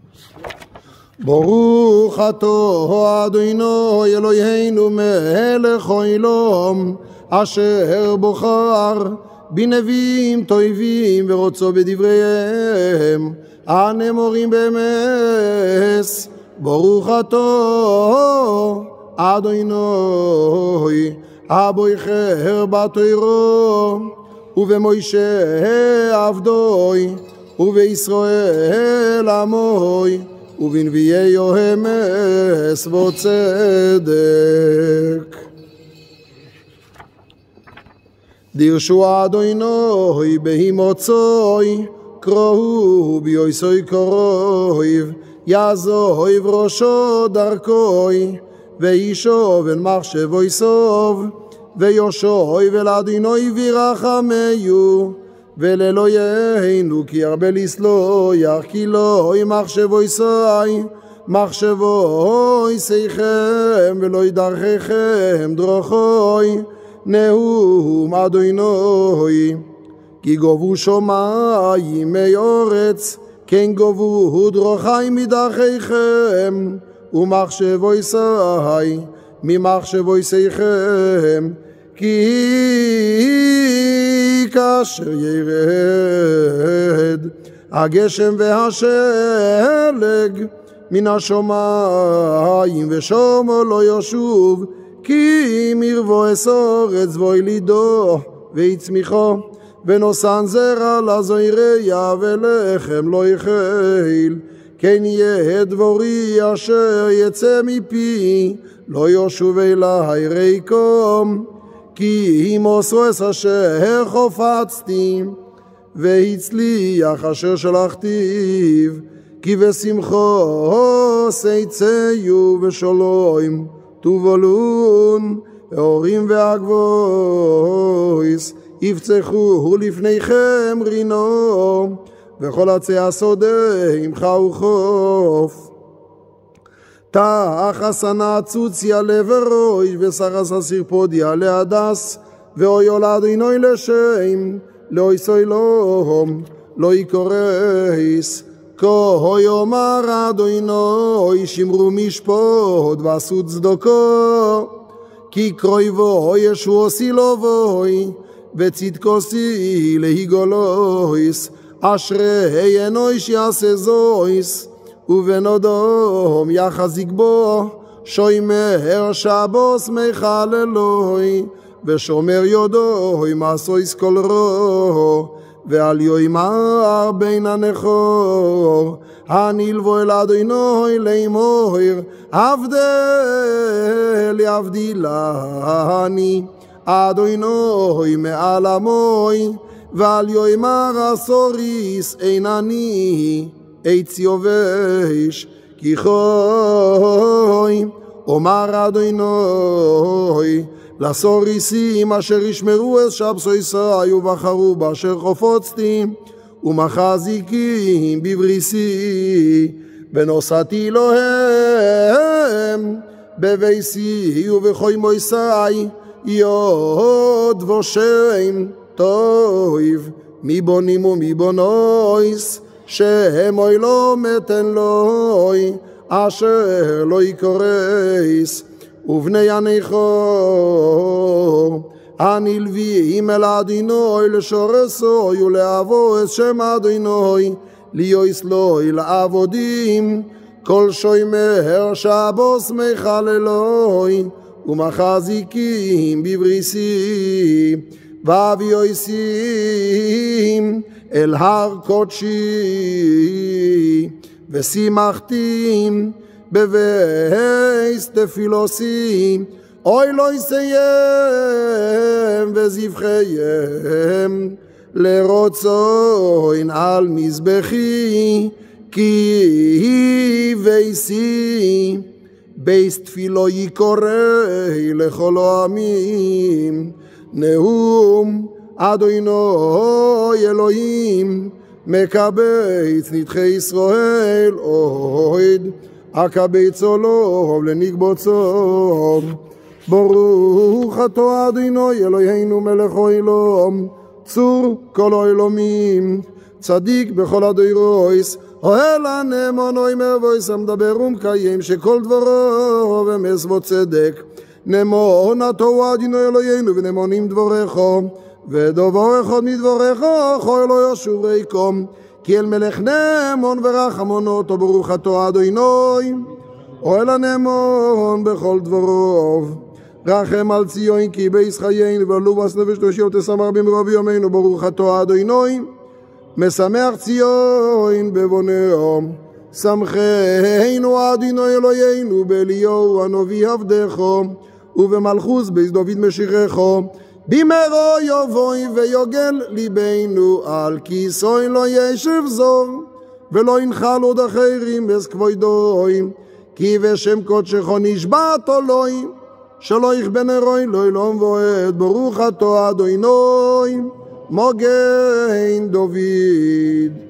ברוך אתה אדוני אלוהינו מלך העולם אשר בוחר בנביאים טובים ורוצו בדבריהם הנאמרים באמס. ברוך אתה אדוני הבוחר בתורה ובמשה עבדוי ובישראל עמוי ובנביאיו אמס וצדק. דירשו אדוני בהימוצוי קראו ביוסוי קרויב יעזוב ראשו דרכוי ואישו אל מחשבוי סוב ויושוי ולאדוני וירחמיו ולאלוהינו כי הרבה לסלוח כי לא מחשבוי סי מחשבוי שיכם ולא דרככם דרכוי נאום אדוני כי גובו שמיים מאורץ כן גובו דרכי מדרכיכם ומחשבוי סי ממחשבוי שיכם כי כאשר ירד הגשם והשלג מן השמיים ושומו לא ישוב כי מרבו אסורץ וילידו ויצמיחו ונוסן זרע לזרע ולחם לא יחיל כן יהיה דבורי אשר יצא מפי לא ישוב אלי ריקום כי מוסרוס אשר חפצתי והצליח אשר שלחתיו כי בשמחו יצאו ושלום תובלון והורים והגבויס יפצחו לפניכם רינו וכל עצי השדה ימחו חוף תחס הנעצוציה לברוש וסרס הסרפודיה להדס ואויול אדוני לשם לא יסוילום לא יקורס כה יאמר אדוני שמרו משפט ועשו צדקו כי קרויבו ישוע סילובוי וצדקו סי להיגולויס אשרי אנוש יעשה זויס ובנודום יחזיק בו שוימר שבוס מחללוי ושומר יודוי מעשויס כל רו ועל יאמר בין הנכור הנלבו אל אדוני לאמור הבדל יבדילני אדוני מעל עמוי ועל יאמר הסוריס אין אני עץ יובש כי חוי אומר אדוני לסוריסים אשר ישמרו את שבסויסי ובחרו באשר חפוצתי ומחזיקים בבריסי ונוסעתי להם בביסי ובכל מויסי יוד ושם טוב מבונים ומבונויס שמוי לא מתן לוי אשר לא יקורס ובני הנכור הנלווים אל אדוני לשורסו ולעבוד את שם אדוני ליועס לו לעבודים כל שוימר שבוס מחללוי ומחזיקים בבריסי ואביוסים אל הר קודשי ושימחתים בבייס תפילוסים אוי לא יסיים וזבחיהם לרוצוין על מזבחי כי בייסי בייס תפילו יקורא לכל העמים נאום אדוני אלוהים מקבץ נדחי ישראל אוהד הקבץ עולוב לנקבוצו ברוך אתה אדוני אלוהינו מלך העולם צור כל העולמים צדיק בכל הדורות אוהל הנאמון אוי מבויס המדבר ומקיים שכל דברו ומס וצדק נאמון התורה אדינו אלוהינו ונאמונים דבורכו ודובר אחד מדבורכו חוי לא ישוב ריקום כי אל מלך נאמון ורחמונות ברוך אתה אדוני אוהל הנאמון בכל דברו רחם על ציון כי בייס חיינו ולובס נפש תושיע תשמח במרוב ימינו ברוך אתה אדוני משמח ציון בבונהו שמחנו אדינו אלוהינו באליהו הנביא עבדך ובמלכוס בית דוד משיחך במהרו יבוא ויוגל ליבנו על כיסוי לא ישב זור ולא ינחל עוד אחרים בס כבודוי כי בשם קודשך נשבעת אלוהי שלא יכבן הרוי לא ילום ועד ברוך אתה אדוני מגן דוד